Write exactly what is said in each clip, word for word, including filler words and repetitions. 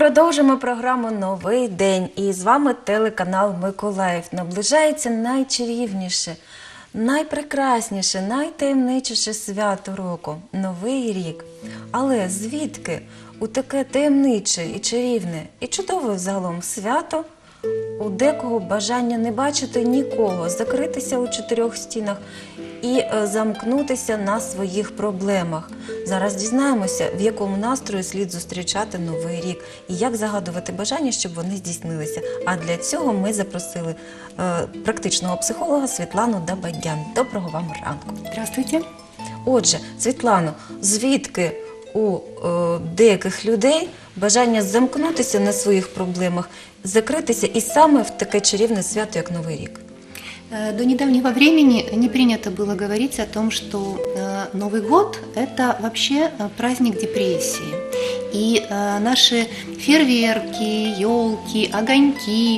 Продовжимо програму «Новий день». І з вами телеканал Миколаїв. Наближається найчарівніше, найпрекрасніше, найтаємничіше свято року – Новий рік. Але звідки у таке таємниче і чарівне, і чудове загалом свято у декого бажання не бачити нікого, закритися у чотирьох стінах і е, замкнутися на своїх проблемах? Зараз дізнаємося, в якому настрої слід зустрічати Новий рік і як загадувати бажання, щоб вони здійснилися. А для цього ми запросили е, практичного психолога Світлану Дабадян. Доброго вам ранку. Здравствуйте. Отже, Світлано, звідки у е, деяких людей бажання замкнутися на своїх проблемах, закритися і саме в таке чарівне свято, як Новий рік? До недавнего времени не принято было говорить о том, что Новый год – это вообще праздник депрессии. И наши фейерверки, елки, огоньки,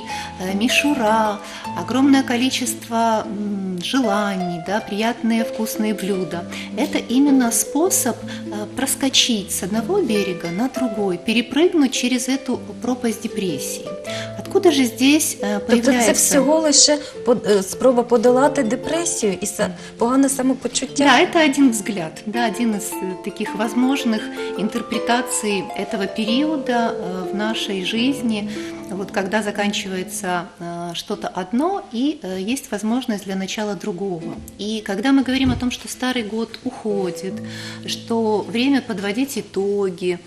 мишура, огромное количество желаний, да, приятные вкусные блюда – это именно способ проскочить с одного берега на другой, перепрыгнуть через эту пропасть депрессии. Откуда же здесь появляется… Тобто це всього лише спроба подолати депресію і погане самопочуття? Да, это один взгляд, да, один из таких возможных интерпретаций этого периода в нашей жизни, вот когда заканчивается что-то одно и есть возможность для начала другого. И когда мы говорим о том, что старый год уходит, что время подводить итоги,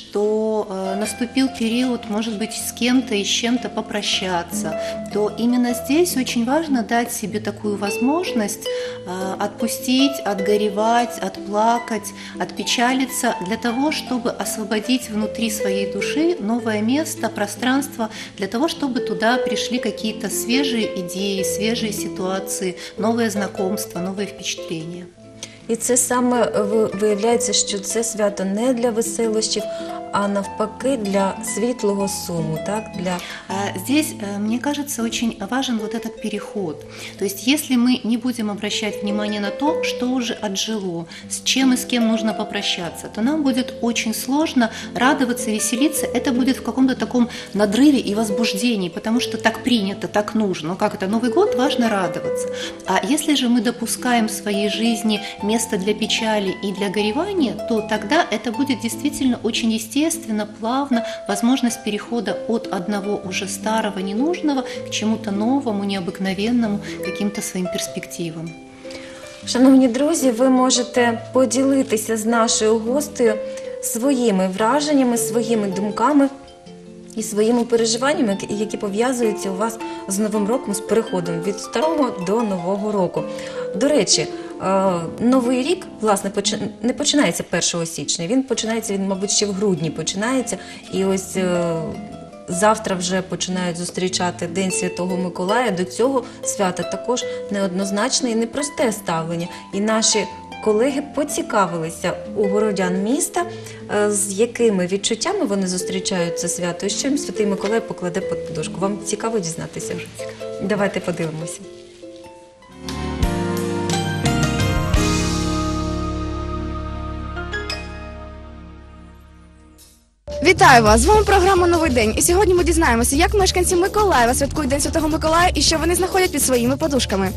что наступил период, может быть, с кем-то и с чем-то попрощаться, то именно здесь очень важно дать себе такую возможность отпустить, отгоревать, отплакать, отпечалиться для того, чтобы освободить внутри своей души новое место, пространство, для того, чтобы туда пришли какие-то свежие идеи, свежие ситуации, новые знакомства, новые впечатления. І це саме виявляється, що це свято не для веселощів, а навпаки для светлого суму, так? Для… Здесь, мне кажется, очень важен вот этот переход. То есть, если мы не будем обращать внимание на то, что уже отжило, с чем и с кем нужно попрощаться, то нам будет очень сложно радоваться, веселиться. Это будет в каком-то таком надрыве и возбуждении, потому что так принято, так нужно. Ну как это, Новый год, важно радоваться. А если же мы допускаем в своей жизни место для печали и для горевания, то тогда это будет действительно очень естественно, естественно, плавно, возможность перехода от одного уже старого, ненужного к чему-то новому, необыкновенному, каким-то своим перспективам. Шановні друзі, ви можете поділитися з нашою гостею своїми враженнями, своїми думками і своїми переживаннями, які пов'язуються у вас з Новим роком, з переходом від старого до Нового року. До речі, Новий рік, власне, не починається першого січня, він починається, він, мабуть, ще в грудні починається, і ось завтра вже починають зустрічати День Святого Миколая. До цього свята також неоднозначне і непросте ставлення. І наші колеги поцікавилися у городян міста, з якими відчуттями вони зустрічають це свято, і що їм Святий Миколай покладе під подушку. Вам цікаво дізнатися? Давайте подивимося. Вітаю вас! З вами програма «Новий день». І сьогодні ми дізнаємося, як мешканці Миколаєва святкують День Святого Миколая і що вони знаходять під своїми подушками.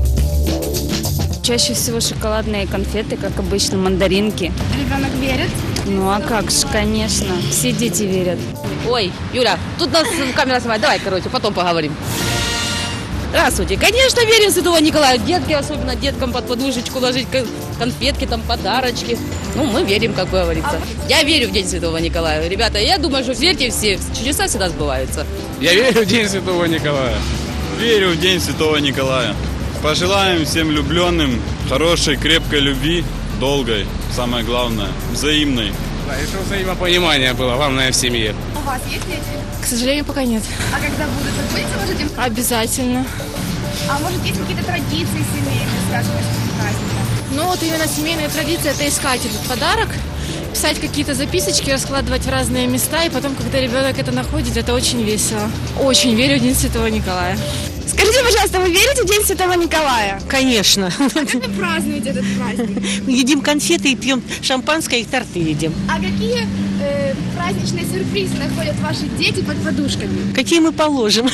Чаще всего шоколадные конфеты, как обычно, мандаринки. Ребенок верит? Ну а как же, конечно, все дети верят. Ой, Юля, тут нас камера снимает, давай, короче, потом поговорим. Здравствуйте, конечно, верим в Святого Николая, детки, особенно деткам под подушечку ложить конфетки, там, подарочки. Ну, мы верим, как бы говорится. Я верю в День Святого Николая. Ребята, я думаю, что верьте все, чудеса всегда сбываются. Я верю в День Святого Николая. Верю в День Святого Николая. Пожелаем всем влюбленным хорошей, крепкой любви, долгой, самое главное, взаимной. Да, и чтобы взаимопонимание было, главное в семье. У вас есть дети? К сожалению, пока нет. А когда будут, вы будете, можете? Обязательно. А может, есть какие-то традиции семейные, связанные с этим праздником? Ну вот именно семейная традиция – это искать этот подарок, писать какие-то записочки, раскладывать в разные места, и потом, когда ребенок это находит, это очень весело. Очень верю в День Святого Николая. Скажите, пожалуйста, вы верите в День Святого Николая? Конечно. Как вы празднуете этот праздник? Едим конфеты и пьем шампанское, и торты едим. А какие э, праздничные сюрпризы находят ваши дети под подушками? Какие мы положим?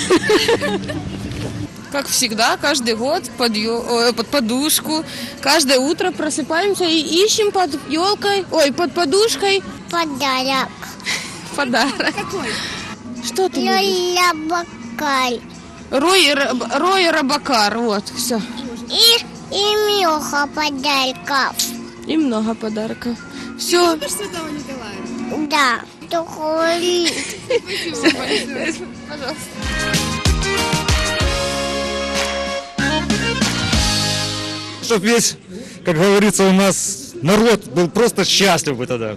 Как всегда, каждый год под, ё- ой, под подушку. Каждое утро просыпаемся и ищем под елкой, ой, под подушкой Подарок. подарок. Какой? Что ты любишь? Лялябакаль. Рой, Раб- Рой Рабакар, вот, все. И, и много подарков. И много подарков. Все. Любишь Святого Николая? Да. Такой. Спасибо большое. Пожалуйста. Чтоб весь, как говорится, у нас народ был просто счастлив бы тогда.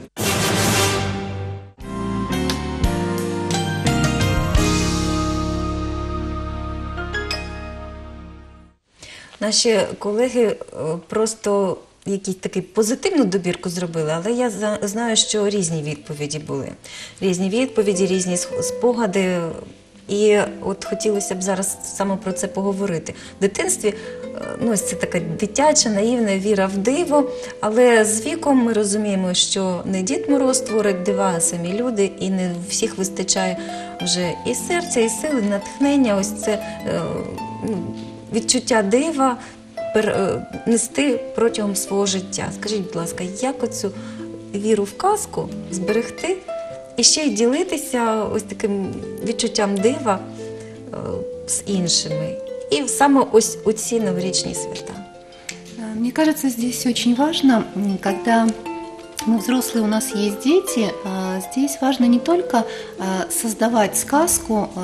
Наші колеги е, просто якийсь такий позитивну добірку зробили, але я за- знаю, що різні відповіді були. Різні відповіді, різні сх- спогади. І от хотілося б зараз саме про це поговорити. В дитинстві е, ну, ось це така дитяча, наївна віра в диво, але з віком ми розуміємо, що не Дід Мороз творить дива, а самі люди, і не у всіх вистачає вже і серця, і сили, і натхнення, ось це е, ну, відчуття дива пер- е, нести протягом свого життя. Скажіть, будь ласка, як оцю віру в казку зберегти і ще й ділитися ось таким відчуттям дива е, з іншими? І саме ось у ці новорічні свята. Э, Мне кажется, здесь очень важно, м, когда мы взрослые, у нас есть дети, а здесь важно не только а, создавать сказку а,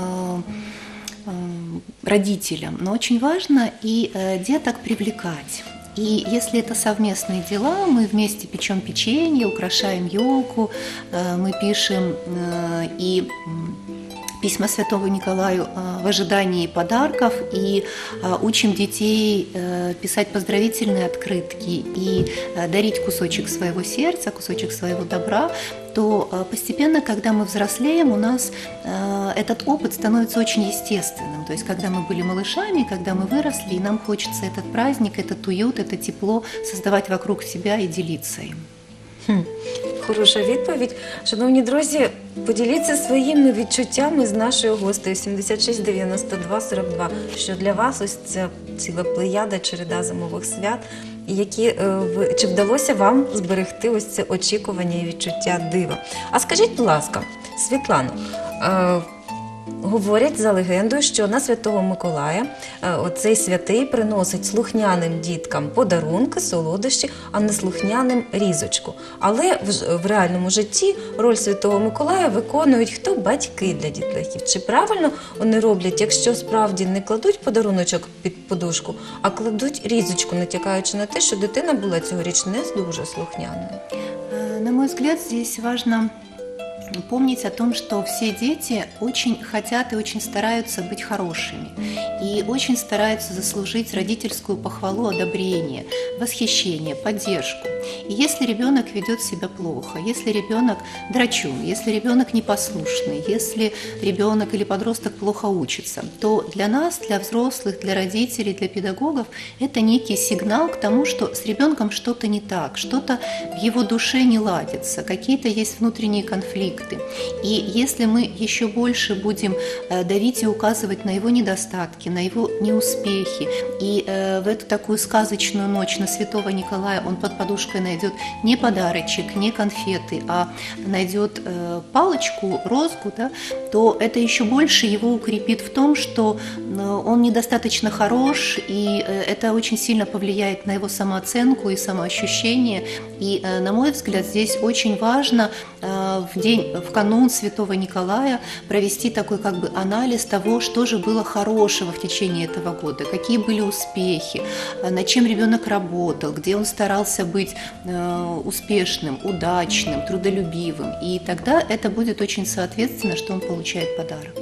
а, родителям, но очень важно и э, деток привлекать. И если это совместные дела, мы вместе печем печенье, украшаем елку, э, мы пишем э, и м, письма Святого Николаю э, в ожидании подарков и э, учим детей э, писать поздравительные открытки и э, дарить кусочек своего сердца, кусочек своего добра, то э, постепенно, когда мы взрослеем, у нас э, этот опыт становится очень естественным. То есть, когда мы были малышами, когда мы выросли, и нам хочется этот праздник, этот уют, это тепло создавать вокруг себя и делиться им. Хм, хороша відповідь. Шановні друзі, поділіться своїми відчуттями з нашою гостею сімдесят шість дев'яносто два сорок два, що для вас ось ця ціла плеяда, череда зимових свят, і які, е, ви, чи вдалося вам зберегти ось це очікування і відчуття дива. А скажіть, будь ласка, Світлано, е, говорять за легендою, що на Святого Миколая е, оцей святий приносить слухняним діткам подарунки, солодощі, а не слухняним різочку. Але в, ж- в реальному житті роль Святого Миколая виконують хто? Батьки для дітлахів. Чи правильно вони роблять, якщо справді не кладуть подаруночок під подушку, а кладуть різочку, натякаючи на те, що дитина була цьогоріч не дуже слухняною? Э, На мой взгляд, здесь важно помнить о том, что все дети очень хотят и очень стараются быть хорошими, и очень стараются заслужить родительскую похвалу, одобрение, восхищение, поддержку. И если ребенок ведет себя плохо, если ребенок драчун, если ребенок непослушный, если ребенок или подросток плохо учится, то для нас, для взрослых, для родителей, для педагогов это некий сигнал к тому, что с ребенком что-то не так, что-то в его душе не ладится, какие-то есть внутренние конфликты. И если мы еще больше будем э, давить и указывать на его недостатки, на его неуспехи, и э, в эту такую сказочную ночь на Святого Николая он под подушкой найдет не подарочек, не конфеты, а найдет э, палочку, розгу, да, то это еще больше его укрепит в том, что э, он недостаточно хорош, и э, это очень сильно повлияет на его самооценку и самоощущение. И, э, на мой взгляд, здесь очень важно э, в день, в канун Святого Николая провести такой как бы анализ того, что же было хорошего в течение этого года, какие были успехи, э, над чем ребенок работал, где он старался быть э, успешным, удачным, трудолюбивым. И тогда это будет очень соответственно, что он получает подарок.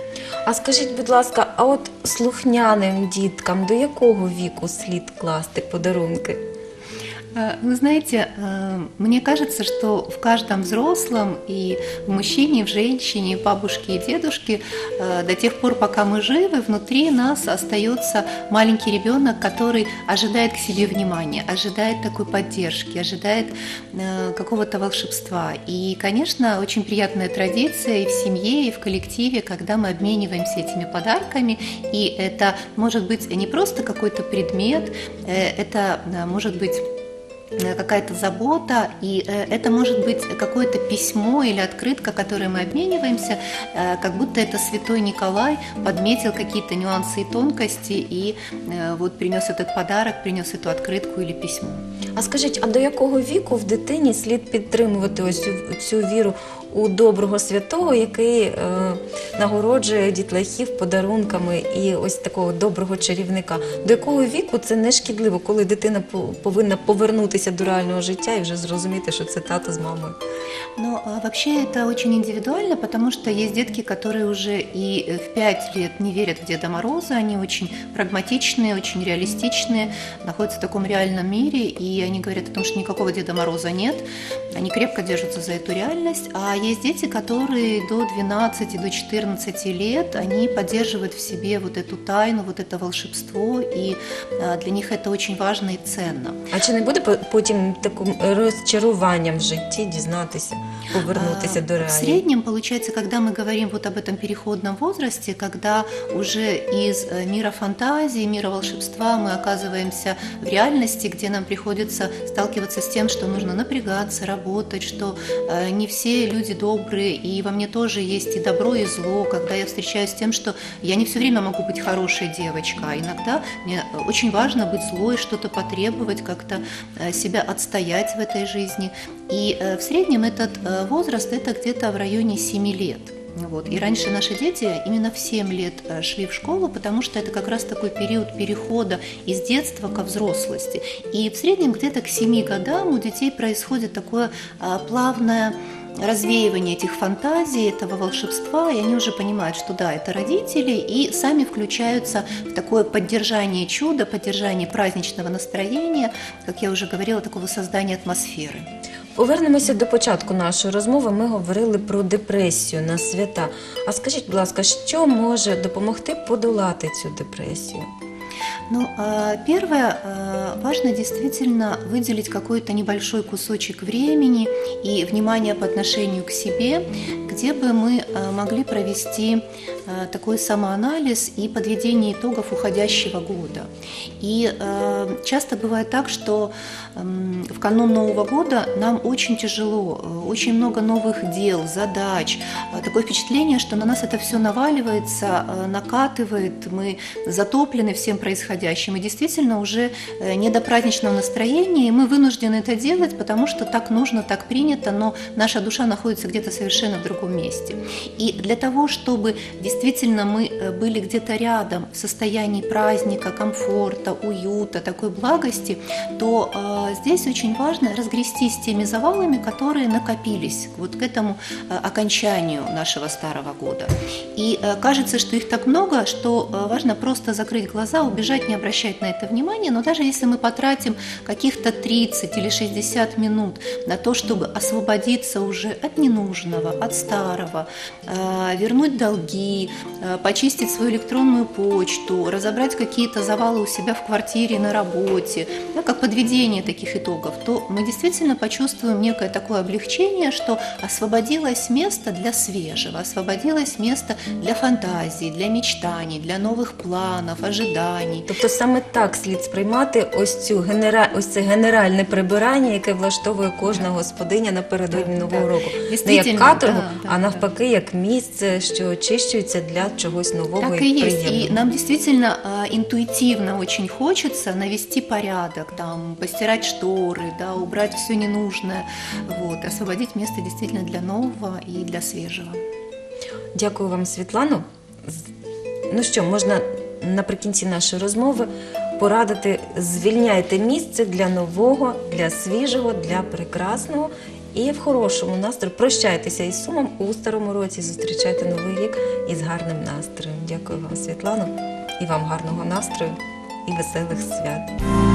А скажіть, будь ласка, а от слухняним діткам до якого віку слід класти подарунки? Э, Вы знаете, э, мне кажется, что в каждом взрослом и в мужчине, и в женщине, и в бабушке, и в дедушке э, до тех пор, пока мы живы, внутри нас остается маленький ребенок, который ожидает к себе внимания, ожидает такой поддержки, ожидает э, какого-то волшебства. И, конечно, очень приятная традиция и в семье, и в коллективе, когда мы обмениваемся этими подарками, и это может быть не просто какой-то предмет, э, это э, может быть какая-то забота, и это может быть какое-то письмо или открытка, которой мы обмениваемся, как будто это святой Николай подметил какие-то нюансы и тонкости и вот принес этот подарок, принес эту открытку или письмо. А скажіть, а до якого віку в дитині слід підтримувати ось цю, цю віру у доброго святого, який е, нагороджує дітлахів подарунками і ось такого доброго чарівника? До якого віку це не шкідливо, коли дитина повинна повернутися до реального життя і вже зрозуміти, що це тато з мамою? Ну, вообще это очень индивидуально, потому что есть детки, которые уже и в пять лет не верят в Деда Мороза, они очень прагматичные, очень реалистичные, находятся в таком реальном мире, и они говорят о том, что никакого Деда Мороза нет, они крепко держатся за эту реальность, а есть дети, которые до двенадцати, до четырнадцати лет, они поддерживают в себе вот эту тайну, вот это волшебство, и для них это очень важно и ценно. А чи не буде потім таким розчаруванням в житті дізнатися, повернутися до реального? В среднем, получается, когда мы говорим вот об этом переходном возрасте, когда уже из мира фантазии, мира волшебства мы оказываемся в реальности, где нам приходится сталкиваться с тем, что нужно напрягаться, работать, что не все люди добрые, и во мне тоже есть и добро, и зло, когда я встречаюсь с тем, что я не все время могу быть хорошей девочкой, а иногда мне очень важно быть злой, что-то потребовать, как-то себя отстоять в этой жизни. И в среднем этот возраст – это где-то в районе семи лет. Вот. И раньше наши дети именно в семь лет шли в школу, потому что это как раз такой период перехода из детства ко взрослости. И в среднем где-то к семи годам у детей происходит такое плавное развеивание этих фантазий, этого волшебства, и они уже понимают, что да, это родители, и сами включаются в такое поддержание чуда, поддержание праздничного настроения, как я уже говорила, такого создания атмосферы. Повернемося до початку нашої розмови. Ми говорили про депресію на свята. А скажіть, будь ласка, що може допомогти подолати цю депресію? Ну, первое, важно действительно выделить какой-то небольшой кусочек времени и внимания по отношению к себе, где бы мы могли провести такой самоанализ и подведение итогов уходящего года. И часто бывает так, что в канун Нового года нам очень тяжело, очень много новых дел, задач, такое впечатление, что на нас это все наваливается, накатывает, мы затоплены всем происходящим, и действительно уже не до праздничного настроения, и мы вынуждены это делать, потому что так нужно, так принято, но наша душа находится где-то совершенно в другом месте. И для того, чтобы действительно мы были где-то рядом в состоянии праздника, комфорта, уюта, такой благости, то э, здесь очень важно разгрестись с теми завалами, которые накопились вот к этому э, окончанию нашего старого года. И э, кажется, что их так много, что э, важно просто закрыть глаза, убежать, не обращать на это внимания, но даже если мы потратим каких-то тридцать или шестьдесят минут на то, чтобы освободиться уже от ненужного, от старого, э, вернуть долги, э, почистить свою электронную почту, разобрать какие-то завалы у себя в квартире, на работе, да, как подведение таких итогов, то мы действительно почувствуем некое такое облегчение, что освободилось место для свежего, освободилось место для фантазии, для мечтаний, для нових планів, ожиданий. Тобто саме так слід сприймати ось цю генера... ось це генеральне прибирання, яке влаштовує кожна господиня напередодні Нового року. Не як каторгу, да, да, а навпаки, як місце, що очищується для чогось нового так и и есть. приятного. И нам действительно э, интуитивно очень хочется навести порядок, там, постирать шторы, да, убрать все ненужное, вот, освободить место действительно для нового и для свежего. Дякую вам, Світлано. Ну що, можна наприкінці нашої розмови порадити: звільняйте місце для нового, для свіжого, для прекрасного. І в хорошому настрої прощайтеся із сумом у старому році, зустрічайте Новий рік із гарним настроєм. Дякую вам, Світлано, і вам гарного настрою і веселих свят.